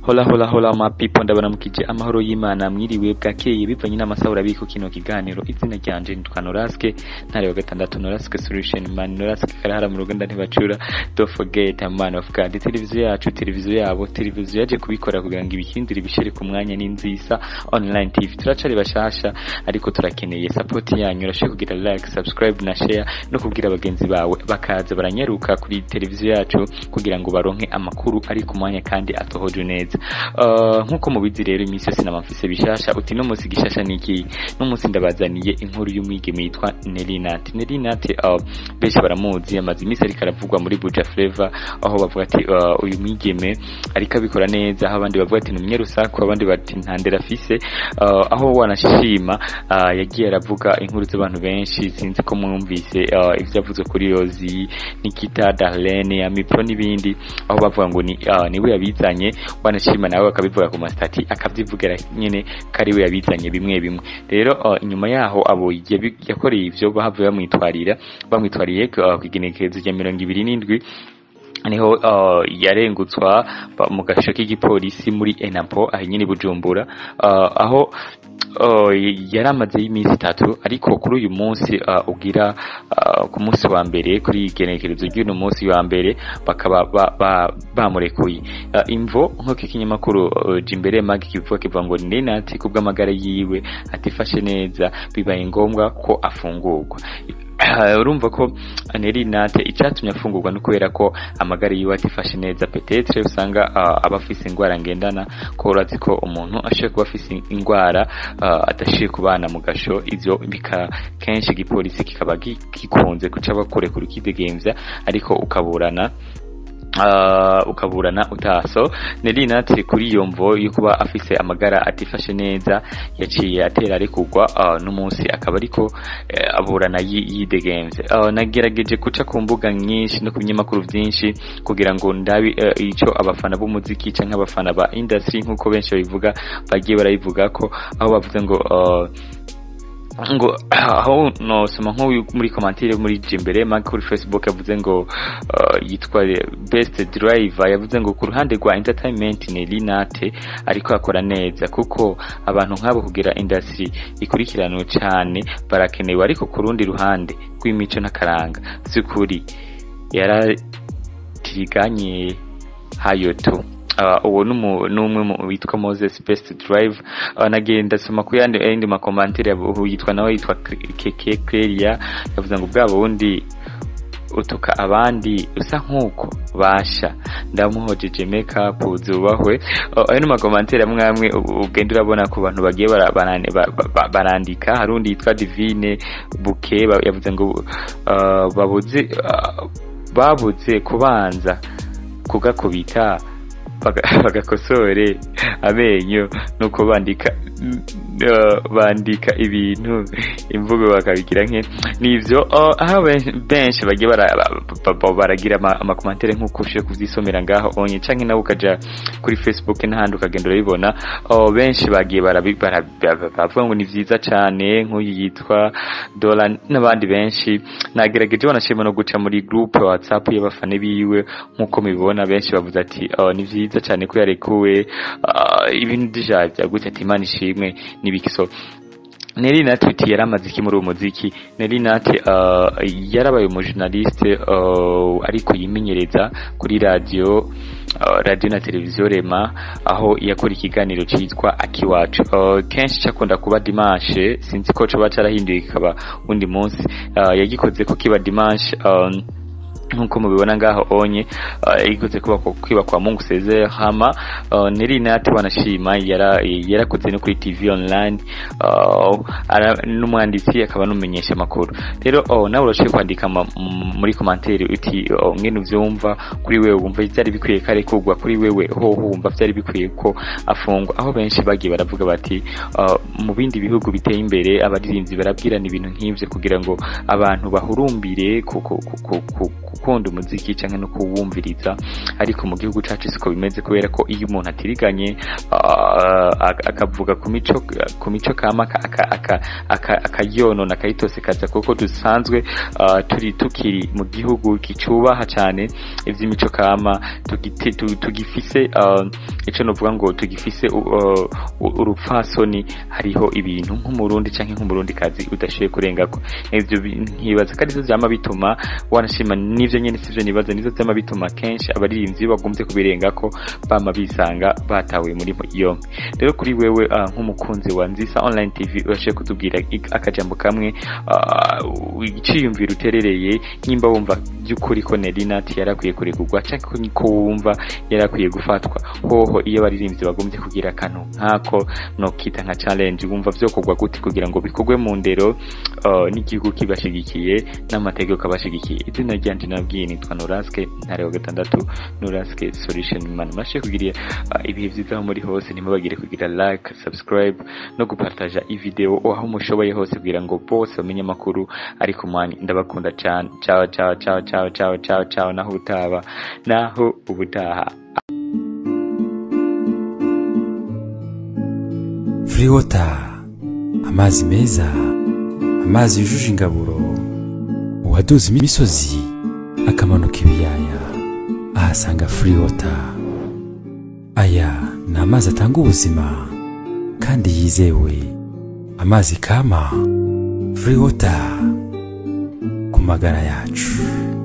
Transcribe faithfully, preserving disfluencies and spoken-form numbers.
Hola hola hola ma people, ndabona mukije amahoro y'Imana mwiriwe bwakeye bivanye n'amasahura biko kino kiganiro. Izina ryanje nitwa Noraske, ntare wa gatandatu Noraske solution man. Noraske karahara mu Ruganda ntibacura. Don't forget a man of God. Televiziyo yacu, televiziyo yabo, televiziyo yaje kubikora kugira ngo ibihindire bishire ku mwanya n'NZISSA Online T V. Turacari bashasha ariko turakeneye support yanyu. Urashobora kugira like, subscribe na share no kubwira abagenzi bawe bakaza baranyaruka kuri televiziyo yacu kugira ngo baronke amakuru ari ku mwanya kandi atohoje neza. Uh, nkuko mubizi rero imisi yose na Mufise bishasha. Uti no musi gishasha niki? No musi ndabazaniye inkuru y'umwigeme yitwa Nelly Nat. Nelly Nat uh, benshi baramuzi, amazi imisi ariko aravugwa muri Buja Flavor, aho bavuga ati uh, uyu mwigeme ariko abikora neza, aho abandi bavuga ati numye rusako, abandi bati ntandera afise. Uh, aho wanashima uh, yagiye aravuga inkuru z'abantu benshi, sinzi ko mwumvise uh, ivyo yavuze kuri Yozi, Nikita, Darlene, Amipro n'ibindi, aho bavuga ngo ni uh, niwe yabizanye. Wanashima nawe akabivuga ku mastati akavyivugira nyene kari we yabizanye bimwe bimwe. Rero uh, inyuma yaho abo yakoreye ivyo bahavuye bamwitwarira bamwitwariye uh, kwigenekerezo rya mirongo ibiri n'indwi niho uh, yarengutswa mu gasho k'igipolisi muri Enapo aho nyine Bujumbura, uh, aho Uh, yaramaze y'imisi itatu, ariko kuri uyu munsi uh, ugira uh, ku munsi wa mbere kuri igenekerezo ry'uno munsi wa mbere bakaba bamurekuye. ba, ba uh, imvo nko kikinyamakuru uh, Jimbere Mag kivuga kivuga ngo Nelly Nat kubw'amagara yiwe atifashe neza bibaye ngombwa ko afungurwa. Urumva ko Nelly Nat icyatumye afungurwa no kubera ko amagara yiwe atifashe neza. Peut-être usanga uh, abafise ingwara ngendana ko urazi ko umuntu ashiye kuba afise ingwara uh, atashiye kubana mu gasho, ivyo bika kenshi igipolisi kikaba gikunze kuca bakore ku rukidegemvya ariko ukaburana Uh, ukaburana utaso. Nelly Nat kuri iyo mvo yo kuba afise amagara atifashe neza yaciye atera arekugwa uh, n'umunsi akaba ariko uh, aburana yidegenze. Uh, nagerageje kuca ku mbuga nyinshi no kubinyamakuru vyinshi kugira ngo ndabi uh, ico abafana b'umuziki canke abafana ba industry nkuko benshi babivuga bagiye barabivuga ko, aho bavuze ngo uh, ngo aho no soma nko muri commentaire muri Jimbere Mag kuri Facebook yavuze ngo uh, yitwa best driver, yavuze ngo ku ruhande rwa entertainment Nelly Nat ariko akora neza kuko abantu nk'abo kugira industry ikurikiranwe cyane barakenewe, ariko ku rundi ruhande rw'imico n'akaranga z'ukuri yaratiriganye hayo tu. Uh, uwo numwe mu witwa Moses Best Drive. Uh, nagenda soma ku yandi indi ma commentaire yabo yitwa nawe yitwa Keke Cleria, yavuze ngo bwabo wundi utuka abandi usa nkuko basha ndamuhojeje makeup uzubahwe. Ayo uh, ma commentaire amwe ugenda urabona ku bantu bagiye barandika. Harundi yitwa Divine Buke yavuze ngo uh, babuze uh, babuze kubanza kugakubita bagakosore amenyo nuko bandika uh, bandika ibintu imvugo bakabigira nke nivyo. Uh, aho benshi bagiye baragira ama commentaire nkuko ushiye kuvyisomera ngaho onye canke nawe ukaja kuri Facebook n'ahandi ukagenda urabibona. Uh, benshi bagiye baravuga ngo ni vyiza cyane, nk'uyu yitwa Dola n'abandi benshi. Nagerageje banashima no guca muri group WhatsApp y'abafane biwe nkuko mibona, benshi bavuze ati uh, ni vyiza cyane ko yarekuwe. Uh, ibintu dijavya gute ati Imana ishimwe nibikiso. Nelly Nat yaramaze iki muri umuziki? Nelly Nat uh, yarabaye umu journaliste uh, ariko yimenyereza kuri radio uh, radio na televiziyo Rema, aho yakora ikiganiro cyitwa Akiwacu. Uh, kenshi cyakunda kuba dimanche, sinzi ko coba carahinduye kikaba undi munsi. Uh, yagikoze ko kiba dimanche um, nkuko mubibona ngaho onye uh, ikoze kuba kwiba kwa Mungu seze hama. uh, Nelly Nat wanashima yara yarakoze no kuri T V online, uh, ara n'umwanditsi akaba numenyesha makuru. Rero oh, nawe urashye kwandika muri commentaire uti oh, ngene uvyumva kuri wewe, wumva byari bikwiye kare kugwa kuri wewe, ho wumva byari bikwiye ko afungwa. Aho benshi bagiye baravuga bati uh, mu bindi bihugu biteye imbere abadirinzi barabwirana ibintu nk'ivyo kugira ngo abantu bahurumbire kuko gukunda umuziki canke no kuwumviriza ariko mu gihugu cacu siko bimeze kubera ko iyo umuntu atiriganye akavuga ku mico ku mico kama akayonona akayitosekaza kuko dusanzwe turi tukiri mu gihugu kicubaha cyane ivy'imico kama tugifise ico novuga ngo tugifise urupfasoni hariho ibintu nk'umurundi canke nk'umurundi kazi udashiye kurengako ivyo ntibaza ko arizo vyama bituma wanashima n'ivyo nyene sivyo nibaza nizo vyama bituma kenshi abaririmbyi bagumze kubirengako bama bisanga batawe muri iyo rero kuri wewe nk'umukunzi wa NZISSA Online T V urashiye kutubwira akajambo kamwe iciyumvira uterereye nyimba wumva by'ukuri ko Nelly Nat yarakwiye kurekugwa canke ko wumva yarakwiye gufatwa hoho iyo baririmbyi bagumye kugira akantu nkako no kita nka challenge wumva vyo kugwa gute kugira ngo bikogwe mu ndero n'igihugu kibashigikiye n'amategeko kabashigikiye izina ryanje nabwiye nitwa Noraske ntare wa gatandatu Noraske solution man mashe kugira ibihe vyiza muri hose nimubagire kugira like subscribe no gupartager i video aho mushoboye hose kugira ngo bose bamenye makuru ariko mwani ndabakunda cyane ciao ciao ciao ciao ciao ciao ciao naho utaba naho ubutaha. Free water, amazi meza, amazi yujuje ingaburo, uwaduza imisozi akamanuka ibiyaya ahasanga free water. Aya ni amazi atanga ubuzima kandi yizewe, amazi kama. Free water ku magara yacu.